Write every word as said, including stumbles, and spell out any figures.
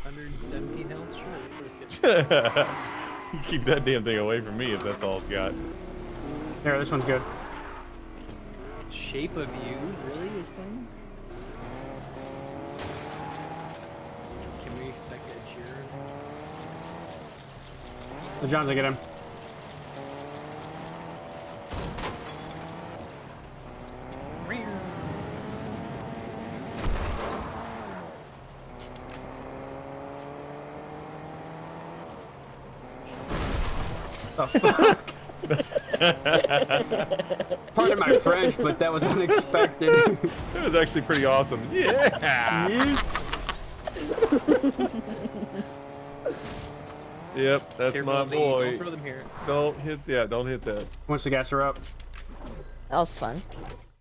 one hundred seventeen health? Sure, let's risk it. You keep that damn thing away from me if that's all it's got. There, this one's good. Shape of You really is fun. Can we expect a cheer? The John's gonna get him. Oh, fuck. Pardon my French, but that was unexpected. That was actually pretty awesome. Yeah. Yep, that's Careful my of the- boy. Don't throw them here. Don't hit, yeah, don't hit that. Once the gas are up. That was fun.